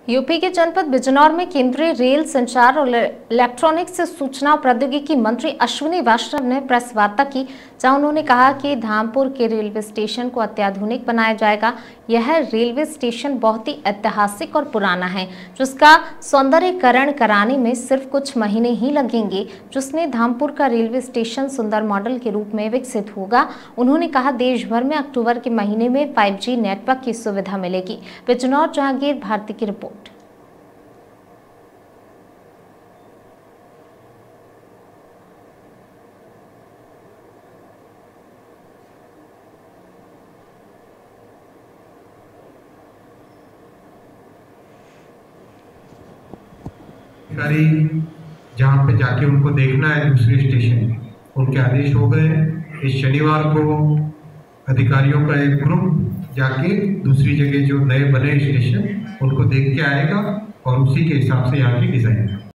UP के जनपद बिजनौर में केंद्रीय रेल संचार और इलेक्ट्रॉनिक्स सूचना प्रौद्योगिकी मंत्री अश्विनी वैष्णव ने प्रेस वार्ता की, जहां उन्होंने कहा कि धामपुर के रेलवे स्टेशन को अत्याधुनिक बनाया जाएगा। यह रेलवे स्टेशन बहुत ही ऐतिहासिक और पुराना है, जिसका सौंदर्यीकरण कराने में सिर्फ कुछ महीने ही लगेंगे, जिसमें धामपुर का रेलवे स्टेशन सुंदर मॉडल के रूप में विकसित होगा। उन्होंने कहा, देश भर में अक्टूबर के महीने में 5G नेटवर्क की सुविधा मिलेगी। बिजनौर जहांगीर भारती की रिपोर्ट। अधिकारी जहाँ पे जाके उनको देखना है दूसरे स्टेशन, उनके आदेश हो गए। इस शनिवार को अधिकारियों का एक ग्रुप जाके दूसरी जगह जो नए बने स्टेशन उनको देख के आएगा और उसी के हिसाब से यहाँ की डिजाइन